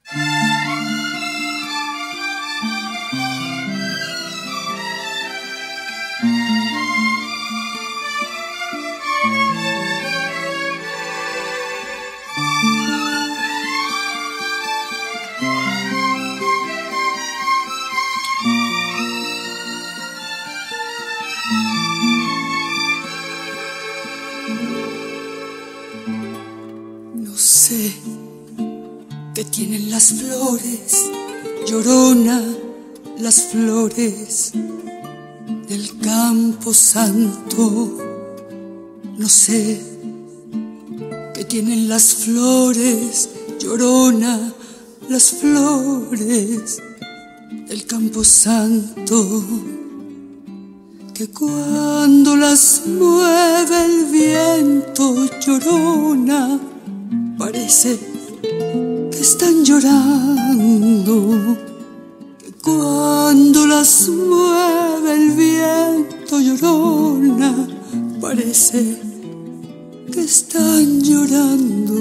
No sé qué tienen las flores, Llorona, las flores del Campo Santo. No sé qué tienen las flores, Llorona, las flores del Campo Santo, que cuando las mueve el viento, Llorona, parece que están llorando. Que cuando las mueve el viento, Llorona, parece que están llorando.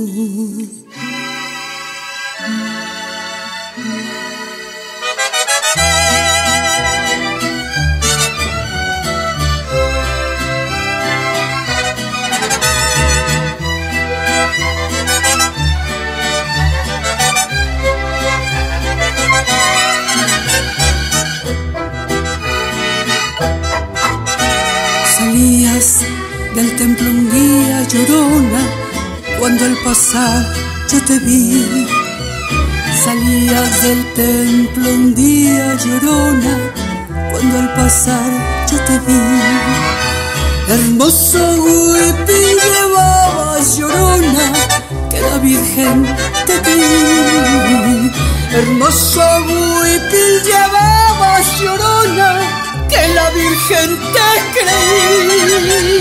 Salías del templo un día, Llorona, cuando al pasar yo te vi. Salías del templo un día, Llorona, cuando al pasar yo te vi. Hermoso huipil llevabas, Llorona, que la Virgen te pedí. Hermoso huipil llevabas, Llorona, que la Virgen te creí.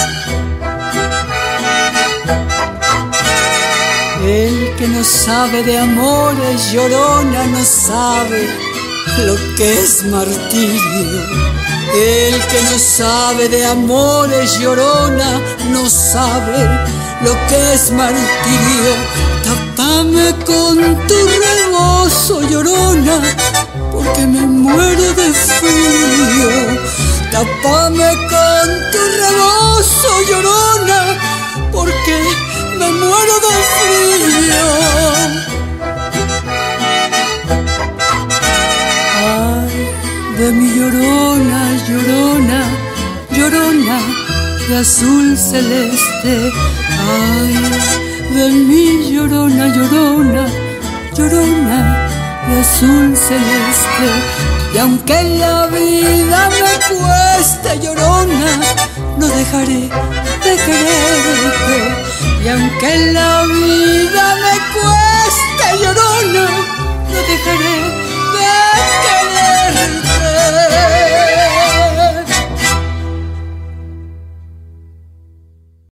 El que no sabe de amores, Llorona, no sabe lo que es martirio. El que no sabe de amores, Llorona, no sabe lo que es martirio. Tápame con tu rebozo, Llorona, porque me muero de frío. Tápame con tu rebozo, Llorona, porque me muero de frío. Ay, de mi Llorona, Llorona, Llorona, de azul celeste. Ay, de mi Llorona, Llorona, Llorona, de azul celeste. Y aunque la vida me cueste, Llorona, no dejaré de quererte. Y aunque la vida me cueste, Llorona, no dejaré de quererte.